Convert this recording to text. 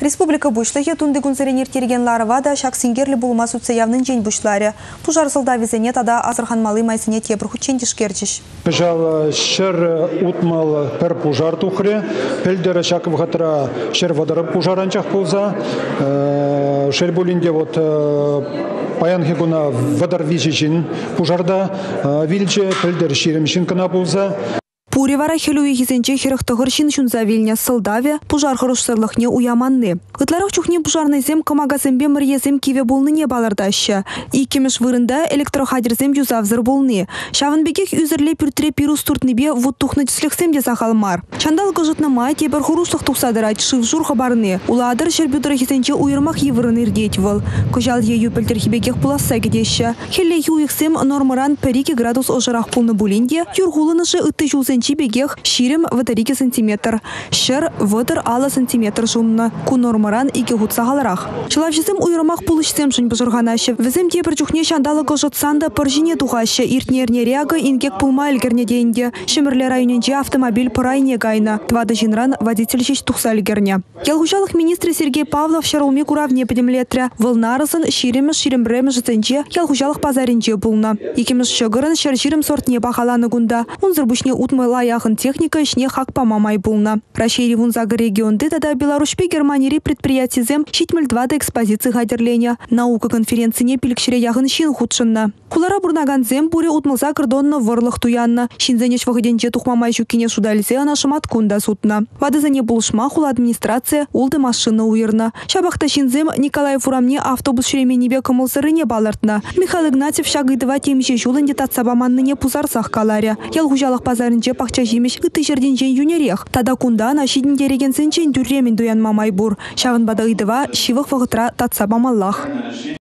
Республика бушлығы тунды күнзеренер терген ларыва да шақсингерлі болмас үтсе явнын жен бушлары. Пужар сылда везене тада азырхан малы майсыне тебір хүтчен дишкерчіш. Пожал шер утмал пер пужар тухре, пельдера шаков хатра шер водара пужаранчах пулза, шер булинде вот паянхигуна водар визичин пужарда, вильче пельдер ширемшин кана пулза. Пури вара хелуи хизенче херахтагыршин шунза вильня сылдаве пужар хорошсырлыхне уяманны. Ытларах чухне пужарный зем камагазембе мырьезем киве болныне балардаща. Икемеш вырында электрохадерзем юзавзыр болны. Шавынбекех үзірле пүртіре пирус туртныбе вот тухны тислексем де сахалмар. Чандал гыжытны май тебір хуруслық тухсадырать шыв жур хабарны. Уладыр шербюдыры хизенче уйырмах евырын ирдетвыл. Кожал ею пельтер хибекех пуласса гедеща. Хелле юйықсем нормаран перики градус ожарах пулны булинде, юргулынышы ытты жузенче бегех ширим ватарики сантиметр. Шер ватар ала сантиметр жумна. Ку нормаран ике хутса халарах. Чылавшысым уйырмах пулышсем шын бажырганашы. Візем тепір чухне шандалы гыжытсанда пыржине тухашы. Иртнерне реага инкек пулма ілгерне дейінде. Шымірле районенде автомобиль пырайне гайна. Твады жинран водитель шеш тухса ілгерне. Ялгушалық министр Сергей Павлов шаруме куравне педемлетря. Вылнарысын ширемеш ширембремеш зенче ялгушалық пазаринче пулна. Икемеш шыгырын шер сортне бахаланы гунда. Унзырбушне утмай лаяхын техника ішне хакпа мамай пулна. Рашири вунзагы регионды тада Беларусьпе Германии предприятизем щитмель 2 экспозиции хадерления. Наука конференцияне пилікшіре яғын шин худшынна. Кулара бурнаган зем буре утмылза кырдонны вăрлых туянна. Шинзенеш вăхыденче тухмамай жукине шудалисе анашымат кунда сутна. Вадызане булшма хула администрация улды машина уйырна. Шабахта шинзем Николай Фурамне автобус шеременебе кымылсырыне балыртна. Михаил Игнатьев шагыдыва темеше жулынде татсабаманныне пузарсах каларя. Ялгужалық пазарынче пахча жемеш ыты жерденчен юнерех. Тада кунда нашидин дереген сенчен дүрремен дуян мамай бур. Шағын бада ыдыва шивых вăхытра татсабамаллах.